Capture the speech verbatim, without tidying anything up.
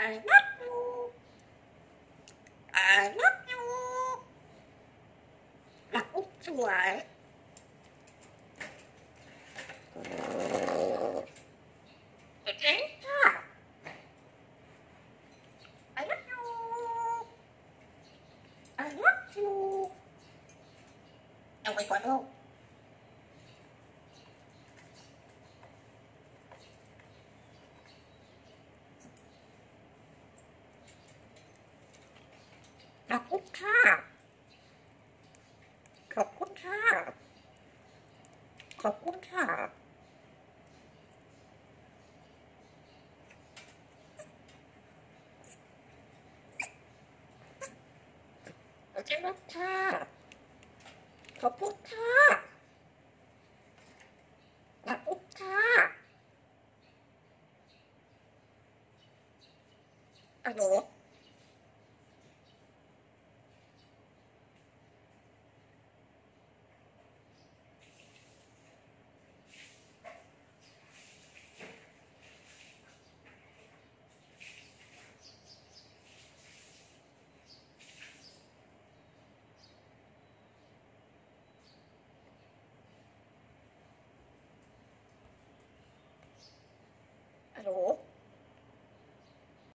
I love you. I love you. รักอุ๊บสวยโอเคค่ะ I love you. I love you. เอาไปก่อนลูกขอบคุณค่ะขอบคุณค่ะขอบคุณค่ะขอบคุณค่ะขอบคุณค่ะขอบคุณค่ะฮัลโหล